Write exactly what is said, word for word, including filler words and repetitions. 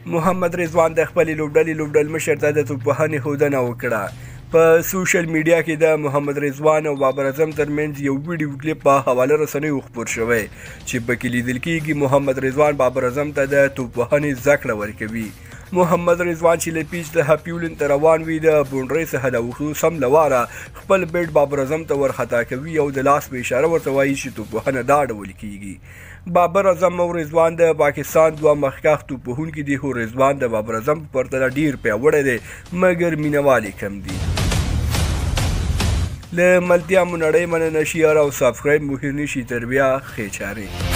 محمد رضوان د خپلې لوبډلې لوبډل مشر ته د توپوهنې ښودنه وکړه. په سوشل میډیا کې د محمد رضوان او بابر اعظم ترمنځ یو ویډیو کلیپ په حواله رسنیو خپور شوی چې پکې لیدل کېږي محمد رضوان بابر اعظم ته د توپوهنې زده کړه ورکوي. محمد رضوان چې له پیچ د هپیولن ته روان وي د بونډرۍ څخه د وښو سم له واره خپل بیټ بابر اعظم ته ورخطا کوي او د لاس په اشاره ورته وایي چې توپوهنه دا ډول کېږي. بابر اعظم او رضوان د پاکستان دوه مخکښ توپوهونکي دي، خو رضوان د بابر اعظم په پرتله ډېر پیاوړی دی مګر مینوال یې کم دي. له ملتیا مو نړۍ مننه، شیر او سابسکرایب مو هېر نه شي. تر بیا ښې چارې.